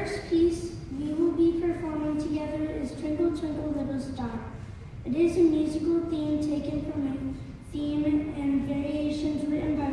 first piece we will be performing together is Twinkle Twinkle Little Star. It is a musical theme taken from a theme and variations written by